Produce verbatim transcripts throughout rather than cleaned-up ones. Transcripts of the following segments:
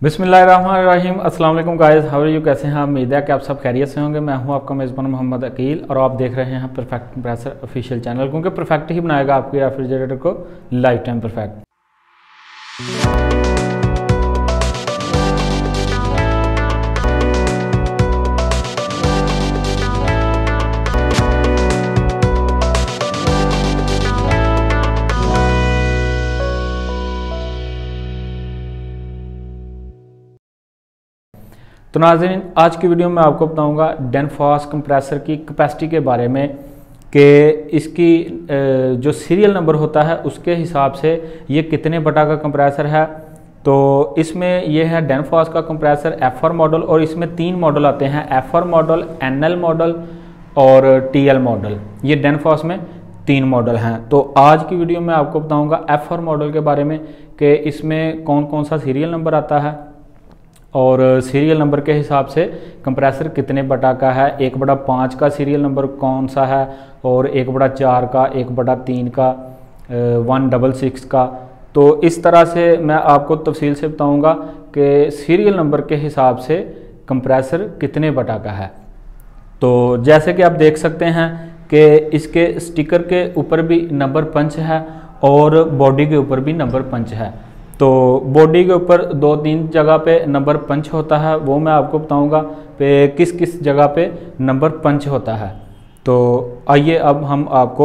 बिस्मिल्लाहिर्रहमानिर्रहीम। अस्सलाम वालेकुम गाइस, हाउ आर यू? कैसे हैं आप? उम्मीद है कि आप सब खैरियत से होंगे। मैं हूं आपका मेज़बान मोहम्मद अकील और आप देख रहे हैं परफेक्ट कंप्रेसर ऑफिशियल चैनल, क्योंकि परफेक्ट ही बनाएगा आपके रेफ्रिजरेटर को लाइफ टाइम परफेक्ट। तो नाज़रीन, आज की वीडियो में आपको बताऊंगा डेनफॉस कंप्रेसर की कैपेसिटी के बारे में कि इसकी जो सीरियल नंबर होता है उसके हिसाब से ये कितने बटा का कंप्रेसर है। तो इसमें ये है डेनफॉस का कंप्रेसर एफ आर मॉडल, और इसमें तीन मॉडल आते हैं, F R model, N L model और टी एल मॉडल। ये डेनफॉस में तीन मॉडल हैं। तो आज की वीडियो में आपको बताऊँगा एफ आर मॉडल के बारे में कि इसमें कौन कौन सा सीरियल नंबर आता है और सीरियल नंबर के हिसाब से कंप्रेसर कितने बटा का है, एक बटा पाँच का सीरियल नंबर कौन सा है, और एक बटा चार का, एक बटा तीन का, वन डबल सिक्स का। तो इस तरह से मैं आपको तफसील से बताऊंगा कि सीरियल नंबर के हिसाब से कंप्रेसर कितने बटा का है। तो जैसे कि आप देख सकते हैं कि इसके स्टिकर के ऊपर भी नंबर पंच है और बॉडी के ऊपर भी नंबर पंच है। तो बॉडी के ऊपर दो तीन जगह पे नंबर पंच होता है, वो मैं आपको बताऊंगा कि किस किस जगह पे नंबर पंच होता है। तो आइए अब हम आपको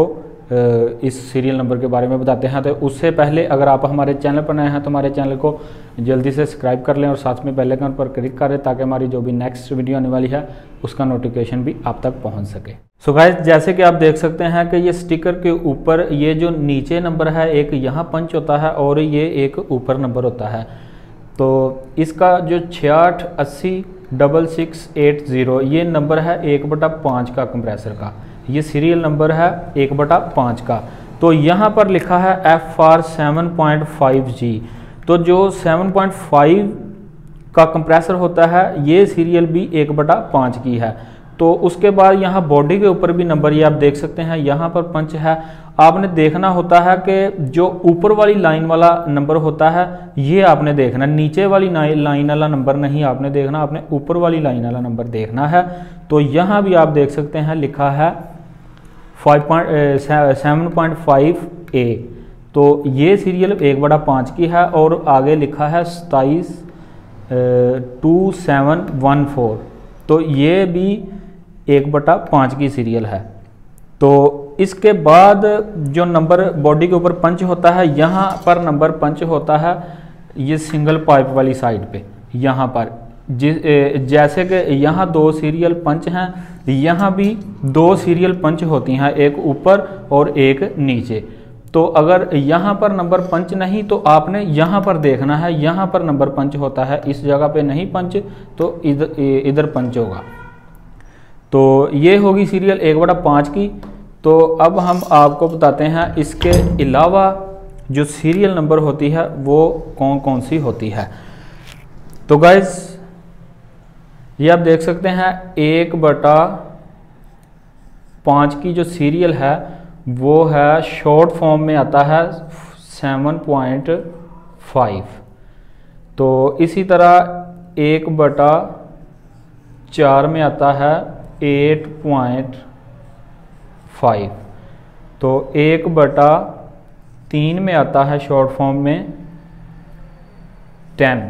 इस सीरियल नंबर के बारे में बताते हैं। तो उससे पहले अगर आप हमारे चैनल पर नए हैं तो हमारे चैनल को जल्दी से सब्सक्राइब कर लें और साथ में बेल आइकन पर क्लिक करें ताकि हमारी जो भी नेक्स्ट वीडियो आने वाली है उसका नोटिफिकेशन भी आप तक पहुंच सके। सो गाइस, जैसे कि आप देख सकते हैं कि ये स्टिकर के ऊपर ये जो नीचे नंबर है एक यहाँ पंच होता है और ये एक ऊपर नंबर होता है। तो इसका जो छियाठ अस्सी डबल सिक्स एट ज़ीरो ये नंबर है एक बटा पाँच का कंप्रेसर का, ये सीरियल नंबर है एक बटा पाँच का। तो यहाँ पर लिखा है F R seven point five G. तो जो सेवन पॉइंट फाइव का कंप्रेसर होता है ये सीरियल भी एक बटा पाँच की है। तो उसके बाद यहाँ बॉडी के ऊपर भी नंबर ये आप देख सकते हैं, यहाँ पर पंच है। आपने देखना होता है कि जो ऊपर वाली लाइन वाला नंबर होता है ये आपने देखना, नीचे वाली लाइन वाला नंबर नहीं आपने देखना, आपने ऊपर वाली लाइन वाला नंबर देखना है। तो यहाँ भी आप देख सकते हैं लिखा है five point seven point five A. तो ये सीरियल एक बटा पाँच की है और आगे लिखा है सताईस टू सेवन वन फोर। तो ये भी एक बटा पाँच की सीरियल है। तो इसके बाद जो नंबर बॉडी के ऊपर पंच होता है, यहाँ पर नंबर पंच होता है ये सिंगल पाइप वाली साइड पे, यहाँ पर जिस जैसे कि यहाँ दो सीरियल पंच हैं, यहाँ भी दो सीरियल पंच होती हैं, एक ऊपर और एक नीचे। तो अगर यहाँ पर नंबर पंच नहीं तो आपने यहाँ पर देखना है, यहाँ पर नंबर पंच होता है, इस जगह पे नहीं पंच तो इधर इधर पंच होगा। तो ये होगी सीरियल एक बटा पाँच की। तो अब हम आपको बताते हैं इसके अलावा जो सीरियल नंबर होती है वो कौन कौन सी होती है। तो गाइस, ये आप देख सकते हैं एक बटा पाँच की जो सीरियल है वो है शॉर्ट फॉर्म में आता है सेवन पॉइंट फाइव। तो इसी तरह एक बटा चार में आता है एट पॉइंट फाइव। तो एक बटा तीन में आता है शॉर्ट फॉर्म में टेन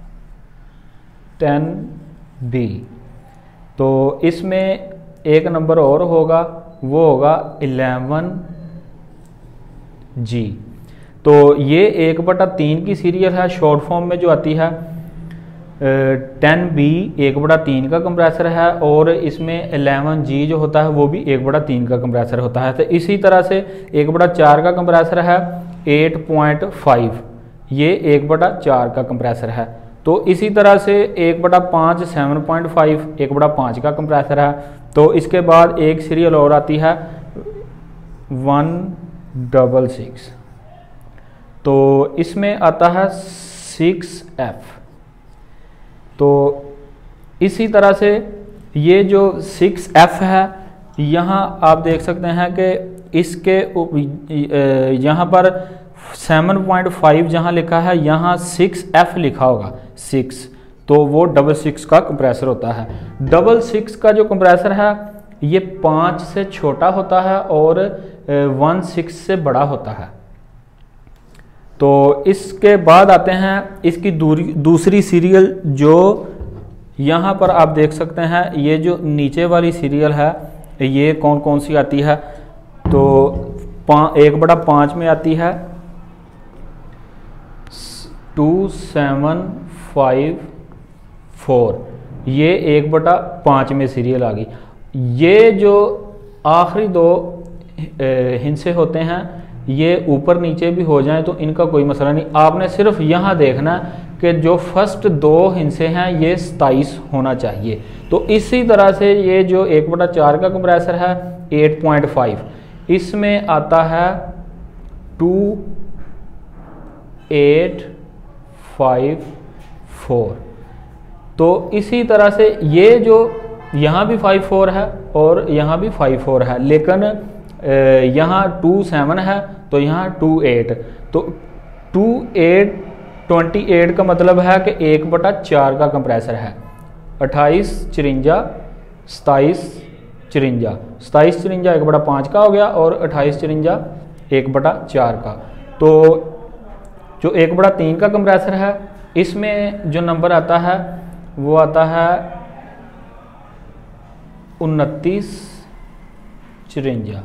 टेन बी। तो इसमें एक नंबर और होगा, वो होगा इलेवन जी। तो ये एक बटा तीन की सीरियल है, शॉर्ट फॉर्म में जो आती है टेन बी एक बटा तीन का कंप्रेसर है, और इसमें इलेवन जी जो होता है वो भी एक बटा तीन का कंप्रेसर होता है। तो इसी तरह से एक बटा चार का कंप्रेसर है एट पॉइंट फाइव, ये एक बटा चार का कंप्रेसर है। तो इसी तरह से एक बटा पाँच सेवन पॉइंट फाइव एक बटा पाँच का कंप्रेसर है। तो इसके बाद एक सीरियल और आती है वन डबल सिक्स। तो इसमें आता है सिक्स एफ। तो इसी तरह से ये जो सिक्स एफ है, यहाँ आप देख सकते हैं कि इसके यहाँ पर सेवन पॉइंट फाइव जहाँ लिखा है यहाँ सिक्स एफ लिखा होगा, सिक्स, तो वो डबल सिक्स का कंप्रेसर होता है। डबल सिक्स का जो कंप्रेसर है ये पाँच से छोटा होता है और वन सिक्स से बड़ा होता है। तो इसके बाद आते हैं इसकी दूरी दूसरी सीरियल, जो यहाँ पर आप देख सकते हैं, ये जो नीचे वाली सीरियल है ये कौन कौन सी आती है, तो पा, एक बटा पाँच में आती है टू सेवन फाइव फोर, ये एक बटा पाँच में सीरियल आ गई। ये जो आखिरी दो हिस्से होते हैं ये ऊपर नीचे भी हो जाएं तो इनका कोई मसला नहीं, आपने सिर्फ यहाँ देखना कि जो फर्स्ट दो हिस्से हैं ये सताईस होना चाहिए। तो इसी तरह से ये जो एक बटा चार का कंप्रेसर है एट पॉइंट फाइव, इसमें आता है टू एट फाइव फोर। तो इसी तरह से ये जो यहाँ भी फाइव फोर है और यहाँ भी फाइव फोर है, लेकिन यहाँ टू सेवन है तो यहाँ टू एट, तो टू एट ट्वेंटी एट का मतलब है कि एक बटा चार का कंप्रेसर है। अट्ठाईस चिरंजा सताईस चिरंजा, सताईस चिरंजा एक बटा पाँच का हो गया और अट्ठाईस चिरंजा एक बटा चार का। तो जो एक बटा तीन का कंप्रेसर है इसमें जो नंबर आता है वो आता है उनतीस चिरंजा।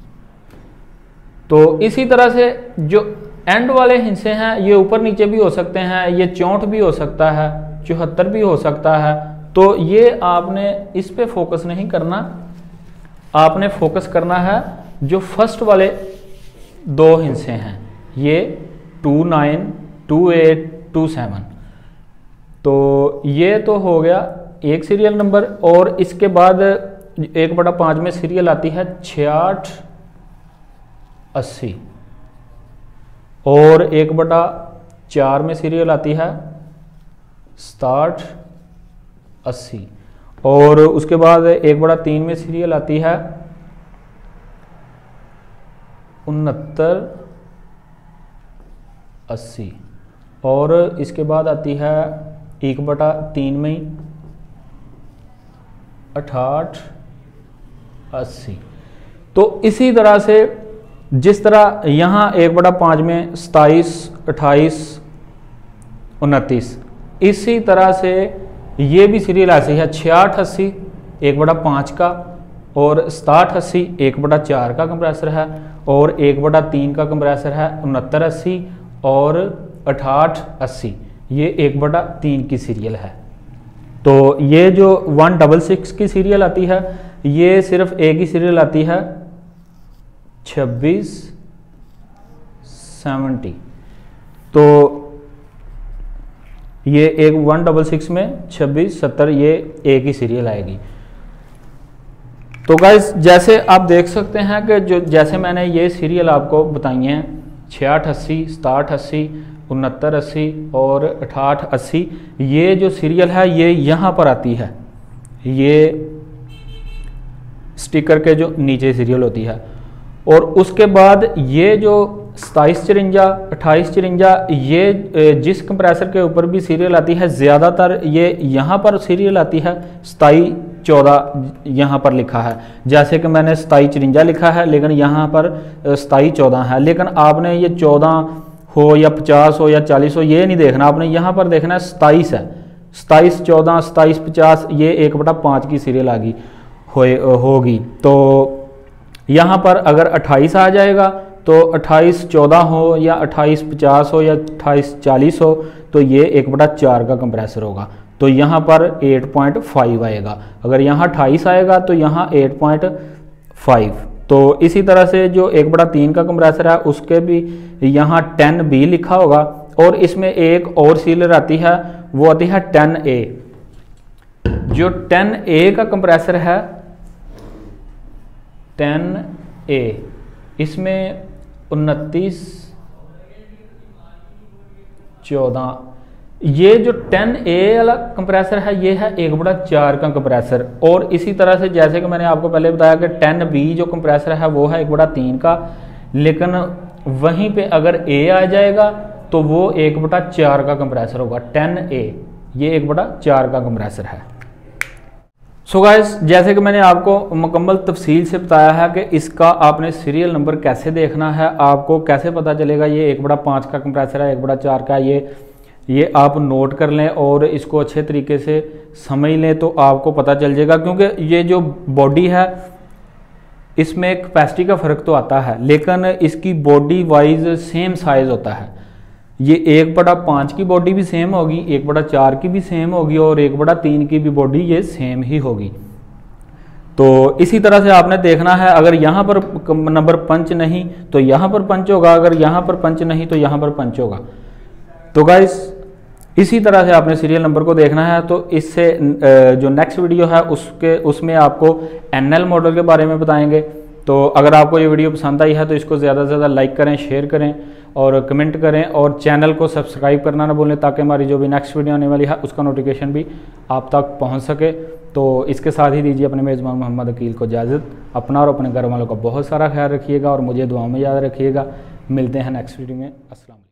तो इसी तरह से जो एंड वाले हिस्से हैं ये ऊपर नीचे भी हो सकते हैं, ये चौंठ भी हो सकता है, चौहत्तर भी हो सकता है। तो ये आपने इस पे फोकस नहीं करना, आपने फोकस करना है जो फर्स्ट वाले दो हिस्से हैं, ये two nine two eight two seven. तो ये तो हो गया एक सीरियल नंबर। और इसके बाद एक बटा पाँच में सीरियल आती है छियाठ अस्सी, और एक बटा चार में सीरियल आती है सताठ अस्सी, और उसके बाद एक बटा तीन में सीरियल आती है उनहत्तर अस्सी, और इसके बाद आती है एक बटा तीन में अठाठ अस्सी। तो इसी तरह से जिस तरह यहाँ एक बटा पाँच में सताईस अट्ठाईस उनतीस, इसी तरह से ये भी सीरियल ऐसी है छियाठ अस्सी एक बटा पाँच का, और सताठ अस्सी एक बटा चार का कंप्रेसर है, और एक बटा तीन का कंप्रेसर है उनहत्तर अस्सी, और अठाठ अस्सी ये एक बटा तीन की सीरियल है। तो ये जो वन डबल सिक्स की सीरियल आती है ये सिर्फ एक ही सीरियल आती है छब्बीस सेवेंटी। तो ये एक वन डबल सिक्स में छब्बीस सत्तर ये एक ही सीरियल आएगी। तो गाइस जैसे आप देख सकते हैं कि जो जैसे मैंने ये सीरियल आपको बताई हैं छियाठ अस्सी सताठ अस्सी उनहत्तर अस्सी और अठाठ अस्सी, ये जो सीरियल है ये यहाँ पर आती है, ये स्टिकर के जो नीचे सीरियल होती है। और उसके बाद ये जो सताईस चिरंजा अट्ठाईस चिरंजा ये जिस कंप्रेसर के ऊपर भी सीरियल आती है ज़्यादातर ये यहाँ पर सीरियल आती है सताई चौदह यहाँ पर लिखा है, जैसे कि मैंने सताई चिरंजा लिखा है लेकिन यहाँ पर सताई चौदह है। लेकिन आपने ये चौदह हो या पचास हो या चालीस हो ये नहीं देखना, आपने यहाँ पर देखना है सताईस है, सताईस चौदह सताईस पचास ये एक बटा पाँच की सीरियल आ गई हो होगी। तो यहाँ पर अगर अट्ठाईस आ जाएगा तो अट्ठाईस चौदह हो या अट्ठाईस पचास हो या अट्ठाईस चालीस हो तो ये एक बटा चार का कंप्रेसर होगा, तो यहाँ पर आठ पॉइंट पाँच आएगा। अगर यहाँ अट्ठाईस आएगा तो यहाँ आठ पॉइंट पाँच। तो इसी तरह से जो एक बटा तीन का कंप्रेसर है उसके भी यहाँ टेन बी लिखा होगा, और इसमें एक और सीरियल आती है वो आती है टेन ए। जो टेन ए का कंप्रेसर है टेन ए, इसमें उनतीस चौदह, ये जो टेन ए वाला कंप्रेसर है ये है एक बटा चार का कंप्रेसर। और इसी तरह से जैसे कि मैंने आपको पहले बताया कि टेन बी जो कंप्रेसर है वो है एक बटा तीन का, लेकिन वहीं पे अगर ए आ जाएगा तो वो एक बटा चार का कंप्रेसर होगा, टेन ए, ये एक बटा चार का कंप्रेसर है। सो so गाइस, जैसे कि मैंने आपको मुकम्मल तफसील से बताया है कि इसका आपने सीरियल नंबर कैसे देखना है, आपको कैसे पता चलेगा ये एक बड़ा पाँच का कंप्रेसर है, एक बड़ा चार का, ये ये आप नोट कर लें और इसको अच्छे तरीके से समझ लें तो आपको पता चल जाएगा। क्योंकि ये जो बॉडी है इसमें कैपेसिटी का फ़र्क तो आता है, लेकिन इसकी बॉडी वाइज सेम साइज़ होता है। ये एक बटा पाँच की बॉडी भी सेम होगी, एक बटा चार की भी सेम होगी और एक बटा तीन की भी बॉडी ये सेम ही होगी। तो इसी तरह से आपने देखना है, अगर यहाँ पर नंबर पंच नहीं तो यहाँ पर पंच होगा, अगर यहाँ पर पंच नहीं तो यहाँ पर पंच होगा। तो गाइस, इसी तरह से आपने सीरियल नंबर को देखना है। तो इससे जो नेक्स्ट वीडियो है उसके उसमें आपको एनएल मॉडल के बारे में बताएंगे। तो अगर आपको ये वीडियो पसंद आई है तो इसको ज़्यादा से ज़्यादा लाइक करें, शेयर करें और कमेंट करें और चैनल को सब्सक्राइब करना ना भूलें, ताकि हमारी जो भी नेक्स्ट वीडियो आने वाली है उसका नोटिफिकेशन भी आप तक पहुंच सके। तो इसके साथ ही दीजिए अपने मेज़बान मोहम्मद अकील को इजाज़त। अपना और अपने घर वालों का बहुत सारा ख्याल रखिएगा और मुझे दुआ में याद रखिएगा। मिलते हैं नेक्स्ट वीडियो में। अस्सलाम।